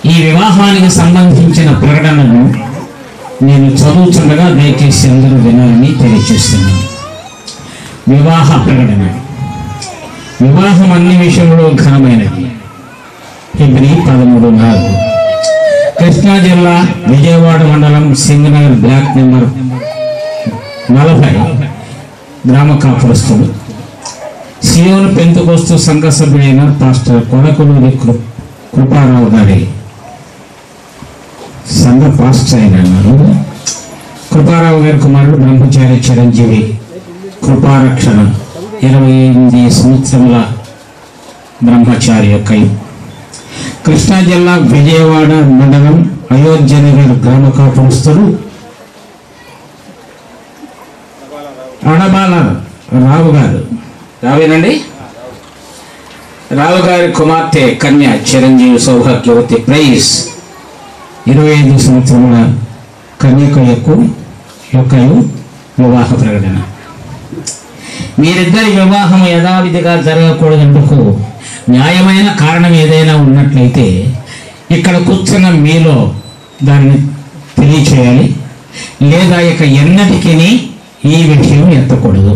ఈ వివాహానికి సంబంధించిన ప్రకటనను నేను చదువుతుండగా దయచేసి అందరూ వినాలని తెలియజేస్తున్నాను. వివాహ ప్రకటన. వివాహం అన్ని విషయంలో ఘనమైనది. ఫిబ్రవరి 13 కృష్ణా జిల్లా విజయవాడ మండలం సింగనగర్ బ్లాక్ నెంబర్ 40 గ్రామ కాపురస్తుడు సియోను పెంతెకోస్తు సంఘ సభ్యుడైన పాస్టర్ కొడకలూరి కృపారావు గారి సంఘ పాస్టర్ అయినారు. కృపారావు గారి కుమారుడు బ్రహ్మచారి చిరంజీవి కృపారక్షణ 28 సంవత్సరముల బ్రహ్మచారి యొక్క కృష్ణా జిల్లా విజయవాడ మండలం అయోధ్యనగర్ గ్రామ కాపురస్తుడు అడబాల రావు గారు రావేనండి రావు గారి కుమార్తె కన్య చిరంజీవి సౌభాగ్యవతి ప్రైజ్ 25 సంవత్సరముల కన్యక యొక్క వివాహ ప్రకటన. మీరిద్దరి వివాహం యథావిధిగా జరగకూడదందుకు న్యాయమైన కారణం ఏదైనా ఉన్నట్లయితే ఇక్కడ కూర్చున్న మీలో దాన్ని తెలియచేయాలి, లేదా ఇక ఎన్నటికీ ఈ విషయం ఎత్తకూడదు.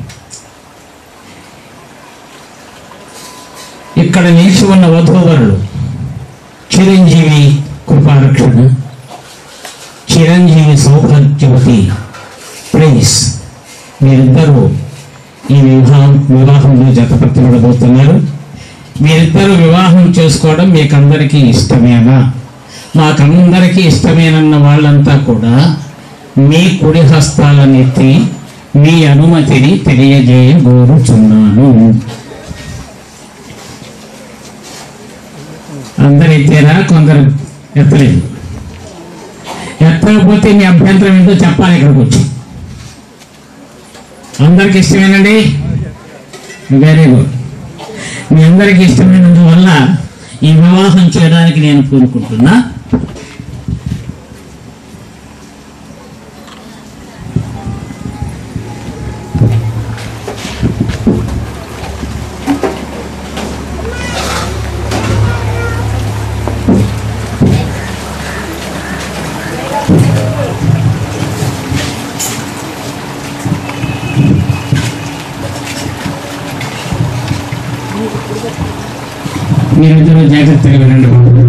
ఇక్కడ నిలిచి ఉన్న వధూవరులు చిరంజీవి కృపారక్షణ, చిరంజీవి సౌభాగ్యవతి ప్రైజ్. మీరిద్దరూ ఈ వివాహంలో జతపరచబడబోతున్నారు. మీరిద్దరూ వివాహం చేసుకోవడం మీకందరికీ ఇష్టమేనా? మాకందరికీ ఇష్టమేనన్న వాళ్ళంతా కూడా మీ కుడి హస్తాలనెత్తి మీ అనుమతిని తెలియజేయగోరుచున్నాను. అందరు ఎత్తారా? కొందరు ఎత్తలేదు. ఎత్తకపోతే మీ అభ్యంతరం ఏంటో చెప్పాలి. ఇక్కడికి వచ్చి అందరికి ఇష్టమేనండి. Very good. మీ అందరికీ ఇష్టమైనందువల్ల ఈ వివాహం చేయడానికి నేను కోరుకుంటున్నా. మీరిద్దరూ జాగ్రత్తగా వినండి.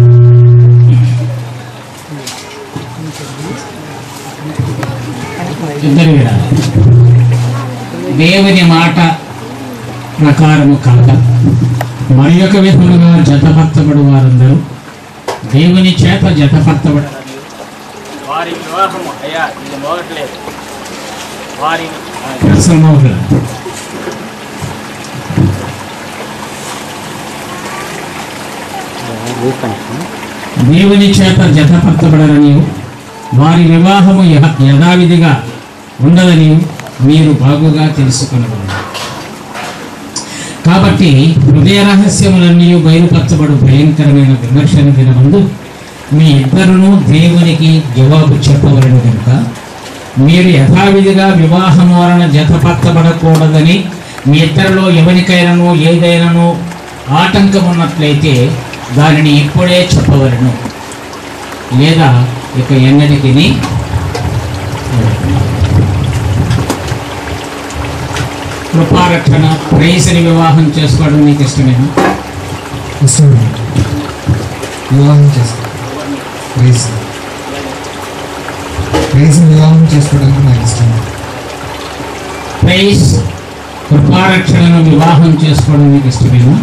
ఇద్దరు వినాలి. దేవుని మాట ప్రకారము కాక మరి ఒక విధముగా జతపరచబడు వారందరూ దేవుని చేత జతపరచబడ వారి వివాహము అయ్యా ఇది మోగట్లేదు. వారి దేవుని చేత జతపరచబడరని వారి వివాహము యథావిధిగా ఉండదని మీరు బాగుగా తెలుసుకునగలరు. కాబట్టి హృదయ రహస్యములన్నీ బయలుపరచబడు భయంకరమైన విమర్శన దినమందు మీ ఇద్దరును దేవునికి జవాబు చెప్పవలను కనుక మీరు యథావిధిగా వివాహము వలన జతపరచబడకూడదని మీ ఇద్దరిలో ఎవరికైనాను ఏదైనాను ఆటంకం ఉన్నట్లయితే దానిని ఇప్పుడే చెప్పవలను, లేదా ఇక ఎన్నటికీ. కృపారక్షణ ప్రేయసిని వివాహం చేసుకోవడం నీకు ఇష్టమేనా? వివాహం చేసుకోవడానికి నాకు ఇష్టం. ప్రేయస్ కృపారక్షణను వివాహం చేసుకోవడం నీకు ఇష్టమేనా?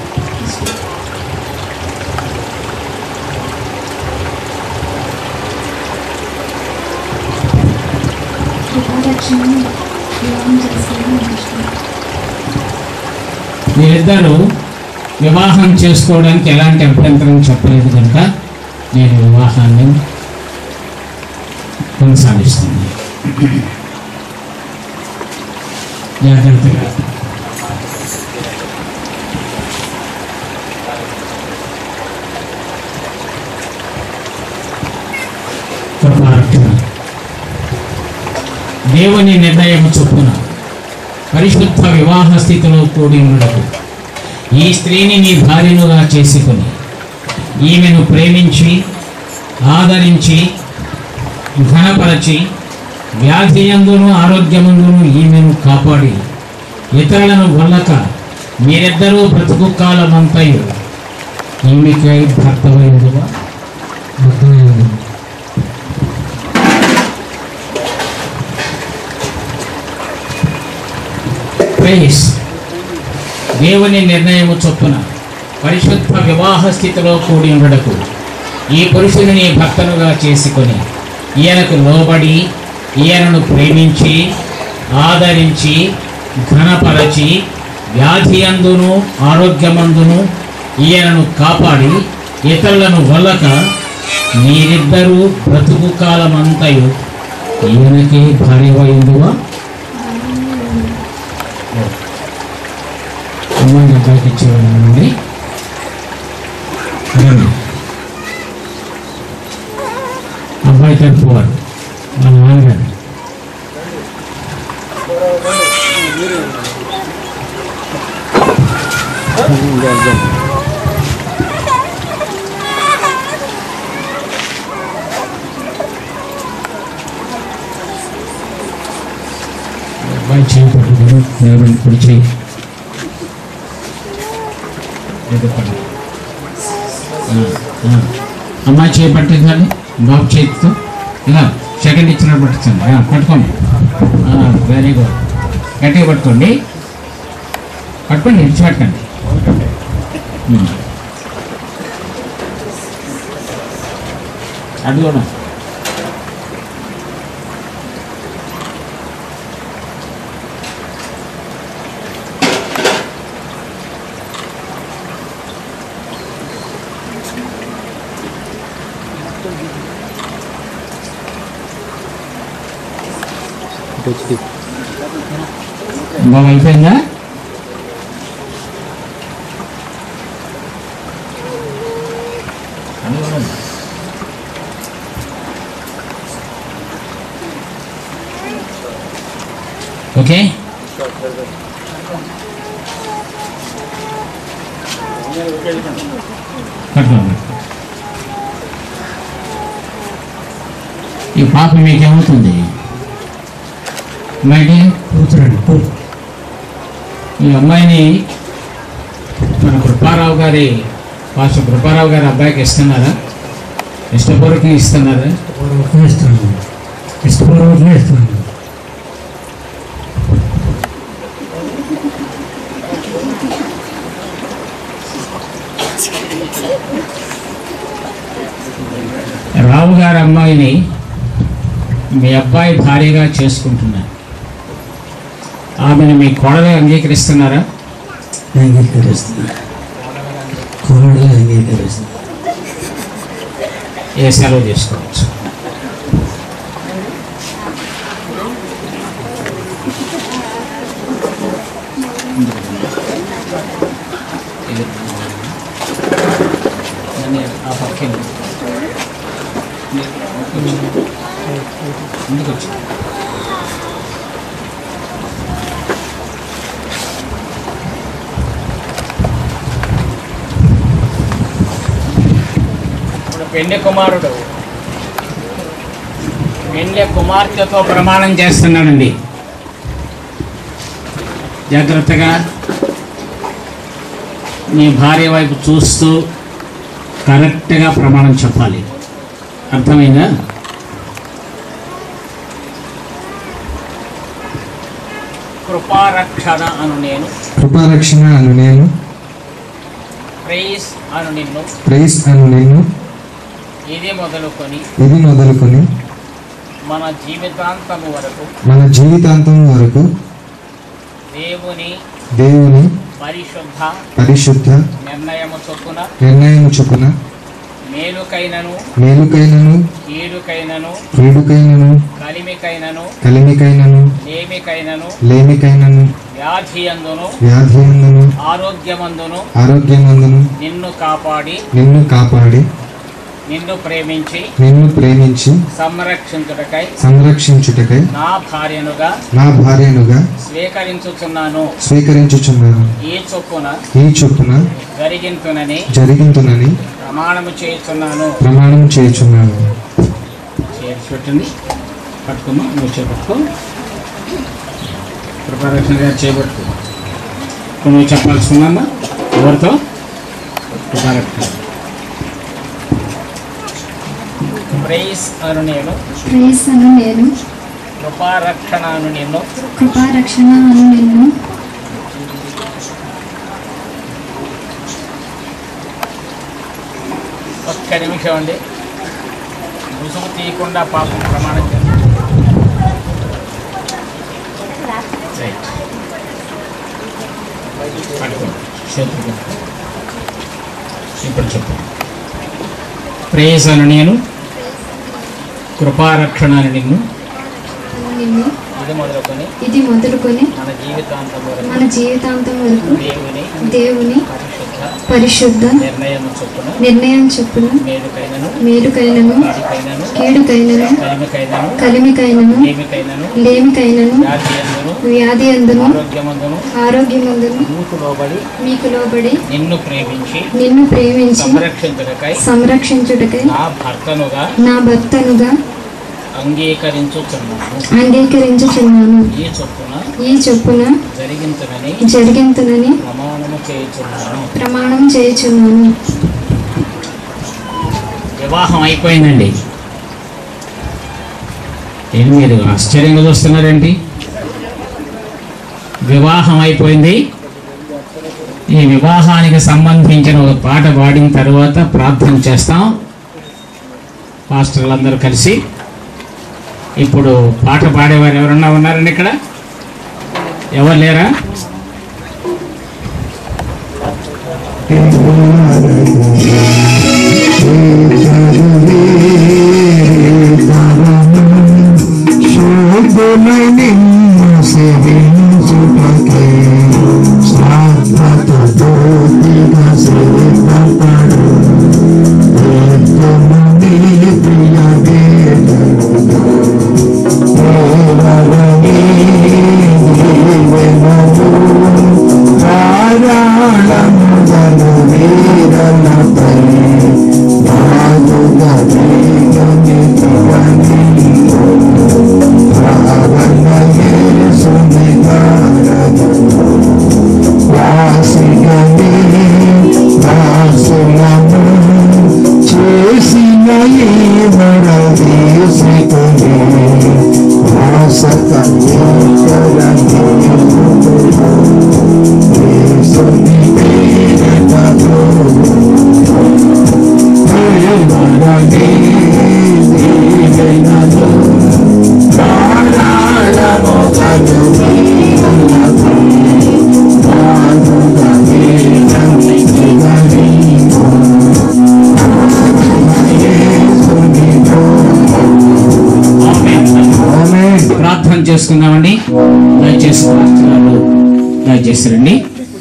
మీరిద్దరూ వివాహం చేసుకోవడానికి ఎలాంటి అభ్యంతరం చెప్పలేదు కనుక నేను వివాహాన్ని కొనసాగిస్తుంది. జాగ్రత్తగా దేవుని నిర్ణయం చొప్పున పరిశుద్ధ వివాహ స్థితిలో కూడి ఉండదు. ఈ స్త్రీని నీ భార్యనుగా చేసుకుని ఈమెను ప్రేమించి ఆదరించి ఘనపరచి వ్యాధియందును ఆరోగ్యమందును ఈమెను కాపాడి ఇతరులను వల్లక మీరిద్దరూ బ్రతుకు కాలమంతయు ఈమెకై భర్తమైనదిగా అర్థమైంది. ప్రైస్. దేవుని నిర్ణయము చొప్పున పరిశుద్ధ వివాహ స్థితిలో కూడి ఉండడకు ఈ పురుషుని భర్తనుగా చేసుకొని ఈయనకు లోబడి ఈయనను ప్రేమించి ఆదరించి ఘనపరచి వ్యాధియందును ఆరోగ్యమందును ఈయనను కాపాడి ఇతరులను వల్లక మీరిద్దరూ బ్రతుకు కాలమంతయు ఈయనకి భార్యవైందువా. అమ్మాయిని అబ్బాయికి ఇచ్చేవాళ్ళండి. అబ్బాయి తరపు వారు మా నాన్నగారు. అబ్బాయి చేయి పట్టుకుని దేవుని కుడి చేయి అమ్మాయి చేయి పట్టించండి. బాబు చేతితో ఇలా సెకండ్ ఇచ్చినట్టు పట్టించండి. పట్టుకోండి. Very good. గట్టిగా పట్టుకోండి. పట్టుకోండి. ఇచ్చి పట్టుకోండి. అది కూడా బాగా అయిపోయిందా? ఓకే. ఈ పాప మీకేమవుతుంది? అమ్మాయికి కూతురండి. ఈ అమ్మాయిని మన కృపారావు గారి పాస్టర్ కృపారావు గారి అబ్బాయికి ఇస్తున్నారా? ఇష్టపూర్వకంగా ఇస్తున్నారా? ఇష్టపూర్వకంగా ఇస్తున్నాను. రావు గారి అమ్మాయిని మీ అబ్బాయి భార్యగా చేసుకుంటున్నారు. ఆమెను మీ కోడలు అంగీకరిస్తున్నారా? అంగీకరిస్తున్నా. కోడలు అంగీకరిస్తున్నా. ఏ సెలవు చేసుకోవచ్చు. ఆ పక్కన ముందుకు వచ్చి పెండ్లి కుమారుడు పెండ్లి కుమార్తెతో ప్రమాణం చేస్తున్నాడండి. జాగ్రత్తగా నీ భార్య వైపు చూస్తూ కరెక్ట్గా ప్రమాణం చెప్పాలి. అర్థమైందా? కృపారక్షణ అను నేను, కృపారక్షణ అను నేను, ప్రైజ్ అను నిన్ను, ప్రైజ్ అను నిన్ను, ఇది మొదలుకొని మన జీవితాంతము వరకు దేవుని పరిశుద్ధ నిర్ణయము చొప్పున మేలుకైనను కీడుకైనను కలిమికైనను లేమికైనను వ్యాధియందును ఆరోగ్యమందును నిన్ను కాపాడి నిన్ను ప్రేమించి సంరక్షించుటకై నా భార్యనుగా స్వీకరించుచున్నాను. ఈ చొప్పున జరిగింతునని ప్రమాణము చేస్తున్నాను. చేసి పెట్టండి, పట్టుకోమా, నువ్వు చేపట్టుకో. కృపారక్షణ గారు చేపట్టుకో. నువ్వు చెప్పాల్సిందమ్మా ఎవరితో? కృపారక్షణ. ప్రైస్ అను నేను, కృపారక్షణ అను నిన్ను, ఒక్క నిమిషం అండి. ముసుగు తీయకుండా పాపం ప్రమాణం చేస్తాం. ఇప్పుడు చెప్పు. ప్రేయస్ అను నేను, కృపారక్షణ అని నిన్ను, ఇది మొదలుకొని మన జీవితాంతం వరకు దేవుని పరిశుద్ధ నిర్ణయం చొప్పున మేలుకైనను కీడుకైనను కలిమికైనను లేమికైనను వ్యాధి అందును ఆరోగ్యమందును మీకు లోబడి నిన్ను ప్రేమించి సంరక్షించుటకై నా భర్తనుగా అంగీకరించుచున్నాను. ఈ చొప్పున జరిగింతునని ప్రమాణం చేయుచున్నాను. వివాహం అయిపోయిందండి. ఏం మీరు ఆశ్చర్యంగా చూస్తున్నారేంటి? వివాహం అయిపోయింది. ఈ వివాహానికి సంబంధించిన ఒక పాట పాడిన తర్వాత ప్రార్థన చేస్తాం పాస్టర్లందరూ కలిసి. ఇప్పుడు పాట పాడేవారు ఎవరన్నా ఉన్నారండి ఇక్కడ? ఎవరు లేరా? చేసుకుందామండి. దయచేసి దయచేసి రండి.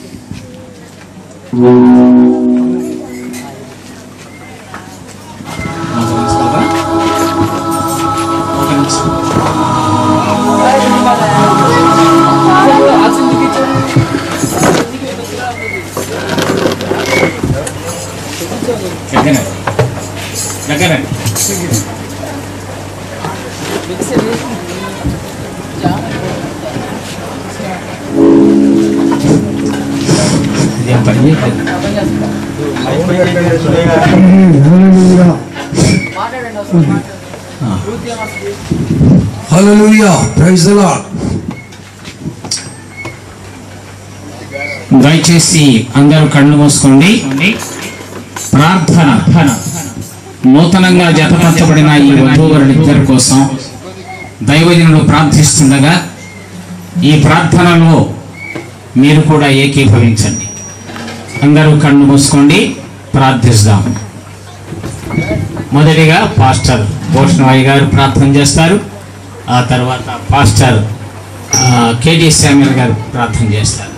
దగ్గర హల్లెలూయా, ప్రైజ్ ది లార్డ్. దయచేసి అందరూ కళ్ళు మూసుకోండి. ప్రార్థన. నూతనంగా జతపరచబడిన ఈ వధూవరులిద్దరి కోసం దైవజనుడు ప్రార్థిస్తుండగా ఈ ప్రార్థనలో మీరు కూడా ఏకీభవించండి. అందరూ కళ్ళు మూసుకోండి, ప్రార్థిస్తాం. మొదటిగా పాస్టర్ భూషణయ్య గారు ప్రార్థన చేస్తారు. ఆ తర్వాత పాస్టర్ కేటీ శామ్యూల్ గారు ప్రార్థన చేస్తారు.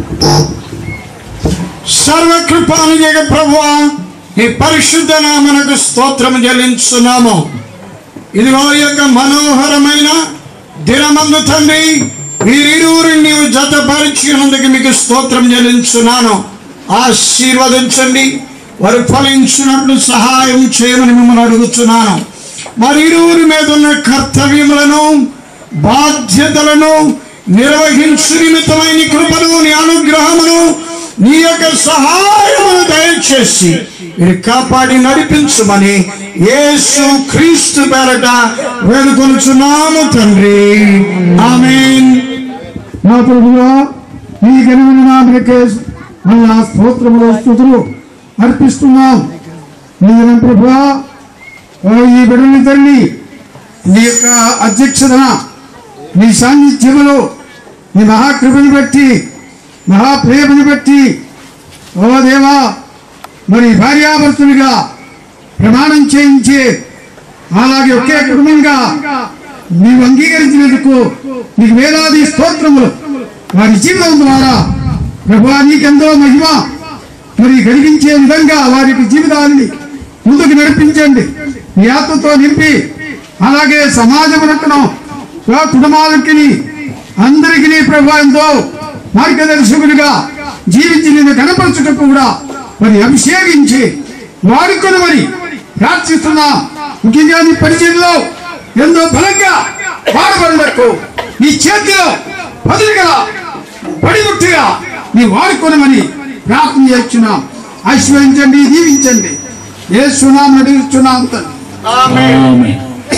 సర్వకృపానిధి ప్రభువా, ఈ పరిశుద్ధ నామమునకు స్తోత్రము చెల్లించున్నాము. ఇదిగో యొక్క మనోహరమైన దినమందు తండ్రి, వీరిరువురు నీవు జతపరిచినందుకు మీకు స్తోత్రం చెల్లించున్నాను. ఆశీర్వదించండి. వారు ఫలించినట్లు సహాయం చేయమని మిమ్మల్ని అడుగుతున్నాను. మరి ఇరువురి మీద ఉన్న కర్తవ్యములను బాధ్యతలను నిర్వహించు నిమిత్తమైన నీ కృపను, నీ అనుగ్రహమును, నీ యొక్క సహాయమును దయచేసి మీరు కాపాడి నడిపించమని యేసు క్రీస్తు పేరట వేడుకొనుచున్నాము తండ్రి. ఆమేన్. నా ప్రభువా, నీ ఘనమైన నామమునకే మళ్ళా స్తోత్రములు స్తుతులు అర్పిస్తున్నాం. నీ దినం ప్రభువా, ఈ బిడ్డని తల్లి నీ యొక్క అధ్యక్షతన, నీ సాన్నిధ్యములో, నీ మహాకృపను బట్టి, మహాప్రేమను బట్టి ఓ దేవా, మరి భార్యాభర్తలుగా ప్రమాణం చేయించి అలాగే ఒకే కుటుంబంగా నీవు అంగీకరించినందుకు నీకు వేలాది స్తోత్రములు. వారి జీవితం ద్వారా ప్రభువా నీకెంతో మహిమ మరి కలిగించే విధంగా వారి జీవితాన్ని ముందుకు నడిపించండి. మీ ఆత్మతో నింపి అలాగే సమాజమునకును కుటుంబాలకి అందరికీ ప్రభువా ఎంతో మార్గదర్శకులుగా జీవించి నిన్ను కనపరచుటకు కూడా మరి అభిషేకించి వాడుకొని మరి ప్రార్థిస్తున్నా. ముఖ్యంగా నీ పరిచయంలో ఎంతో బలంగా వాడబడకు నీ చేతిలో బదులుగా పడిముట్టుగా నీ వాడుకొనమని ప్రార్థన చేస్తున్నాం. ఆశీర్వదించండి, దీవించండి. యేసు నామమున అడుగుచున్నాం తండ్రి. ఆమేన్.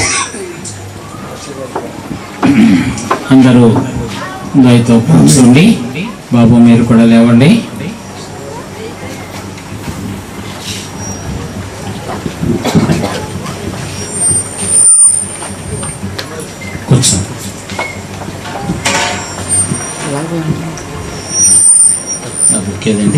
అందరూ దయతో కూర్చోండి. బాబు మీరు కూడా లేవండి. కూర్చో. ఓకేదండి.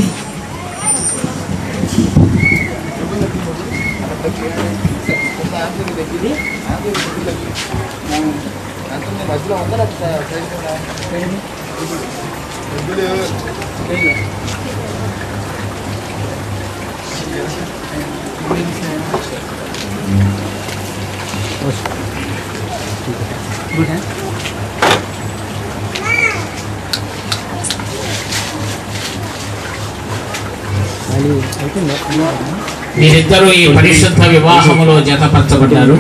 మీరిద్దరూ ఈ పరిశుద్ధ వివాహములో జతపరచబడ్డారు.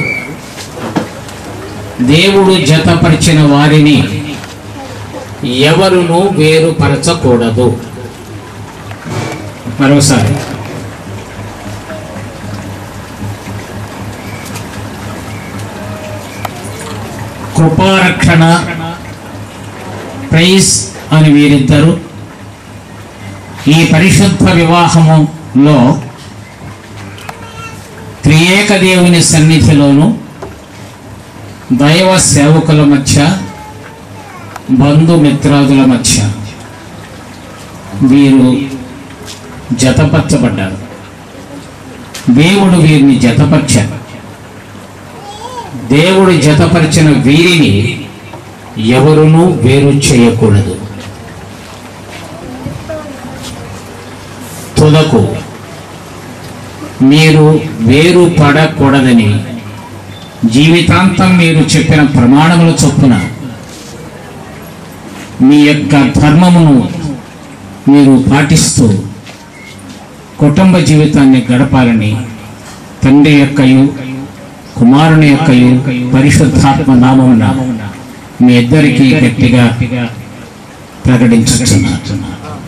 దేవుడు జతపరిచిన వారిని ఎవరును వేరుపరచకూడదు. మరోసారి కృపారక్షణ ప్రైజ్ అని వీరిద్దరు ఈ పరిశుద్ధ వివాహములో త్రియేక దేవుని సన్నిధిలోను దైవ సేవకుల మధ్య బంధుమిత్రాదుల మధ్య వీరు జతపరచబడ్డారు. దేవుడు వీరిని జతపరిచారు. దేవుడు జతపరిచిన వీరిని ఎవరునూ వేరు చేయకూడదు. తుదకు మీరు వేరు పడకూడదని జీవితాంతం మీరు చెప్పిన ప్రమాణముల చొప్పున మీ యొక్క ధర్మమును మీరు పాటిస్తూ కుటుంబ జీవితాన్ని గడపాలని తండ్రి యొక్కయు కుమారుని యొక్కయు పరిశుద్ధాత్మ నామమున మీ ఇద్దరికీ గట్టిగా ప్రకటించుచున్నారు.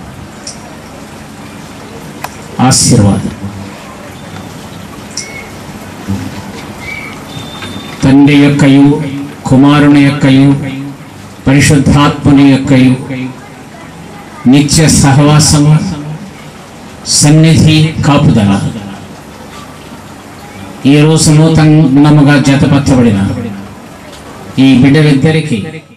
ఆశీర్వాదం. తండ్రి యొక్కయు కుమారుని యొక్కయు పరిశుద్ధాత్మని యొక్కయు నిత్య సహవాసము, సన్నిధి, కాపుదల ఈ రోజు నూతనముగా జతపరచబడిన ఈ బిడ్డలిద్దరికీ